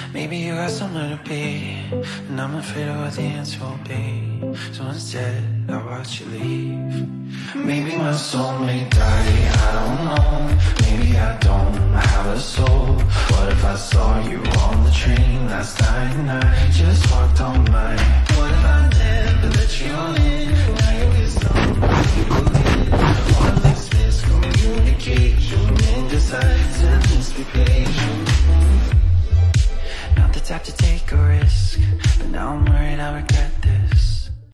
Maybe you got somewhere to be, and I'm afraid of what the answer will be. So instead, I watch you leave. Maybe my soul may die, I don't know. Maybe I don't have a soul. What if I saw you on the train last night and I just walked on by? What if I never let you in? Now you're wisdom, all this miscommunication, indecisive, misbehaving. Not the type to take a risk, but now I'm worried I regret